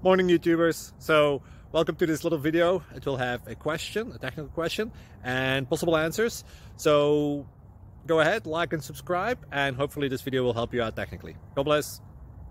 Morning YouTubers. So welcome to this little video. It will have a question, a technical question, and possible answers. So go ahead, like and subscribe, and hopefully this video will help you out technically. God bless.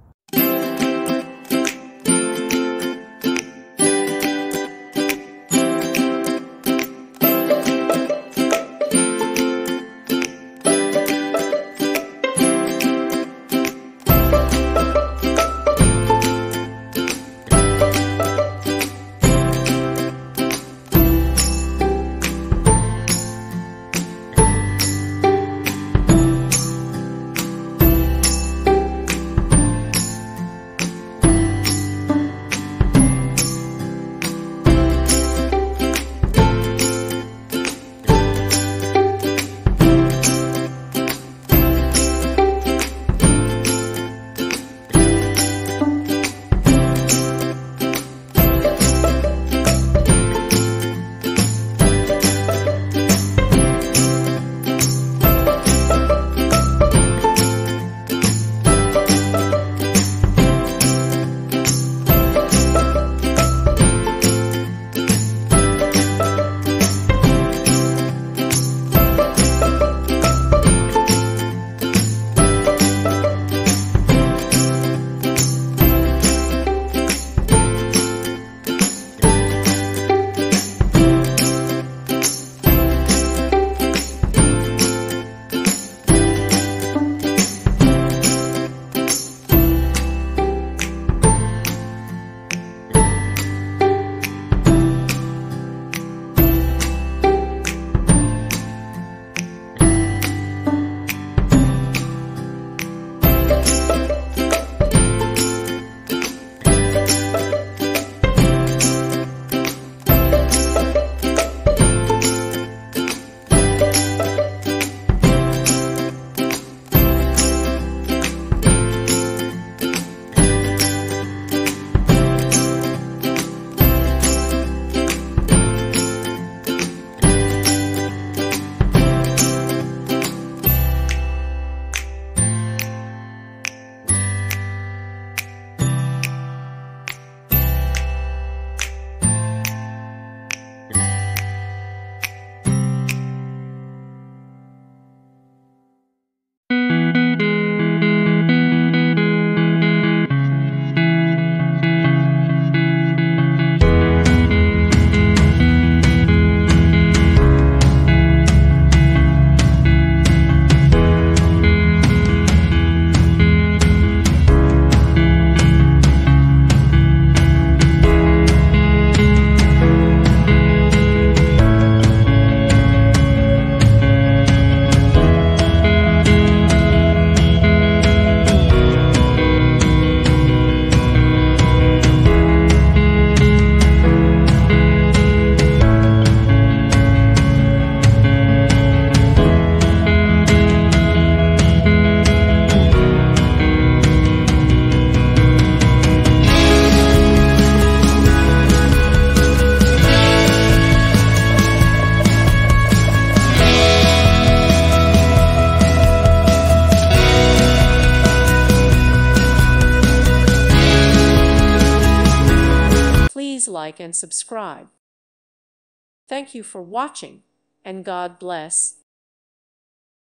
Please like and subscribe. Thank you for watching, and God bless.